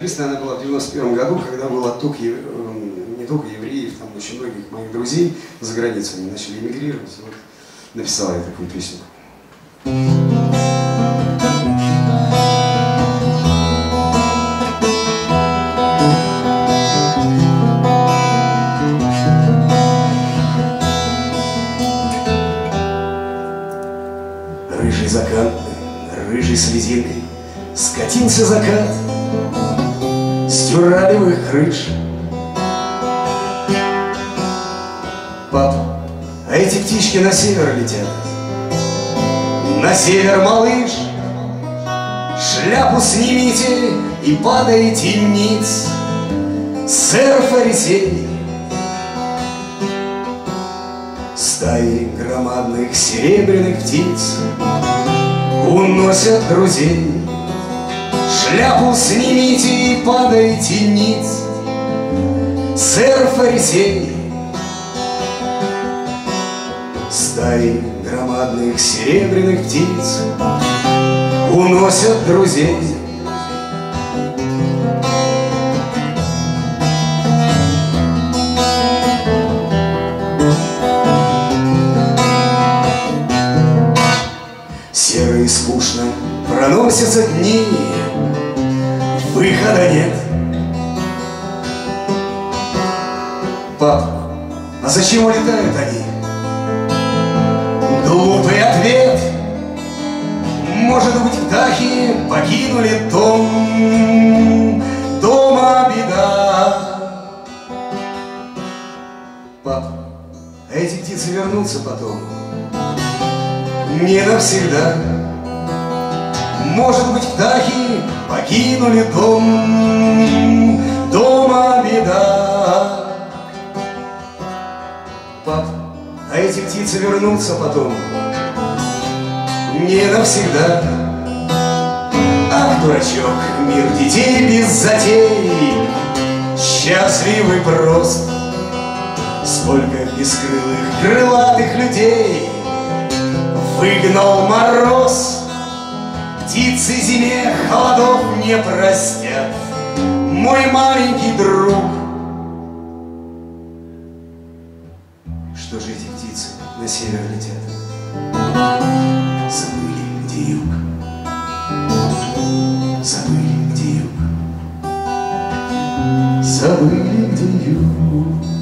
Она была в 91 году, когда был отток не только евреев, там очень многих моих друзей за границей, они начали эмигрировать. Вот написала я такую песню. Рыжий закат, рыжий слезинкой скатился закат с дюралевых крыш. Пап, а эти птички на север летят. На север, малыш, шляпу снимите и падайте ниц, сэр Фарисей. Стаи громадных серебряных птиц уносят друзей. Шляпу снимите и падайте ниц, сэр Фарисей. Стаи громадных серебряных птиц уносят друзей. Серо и скучно проносятся дни, выхода нет. Пап, а зачем улетают они? Глупый ответ. Может быть, птахи покинули дом, дома беда. Пап, а эти птицы вернутся потом? Не навсегда. Может быть, птахи покинули дом, дома беда. Пап, а эти птицы вернутся потом? Не навсегда. Ах, дурачок, мир детей без затей, счастливый прост. Сколько бескрылых, крылатых людей выгнал мороз. Птицы зиме холодов не простят, мой маленький друг. Что же эти птицы на север летят? Забыли, где юг. Забыли, где юг. Забыли, где юг.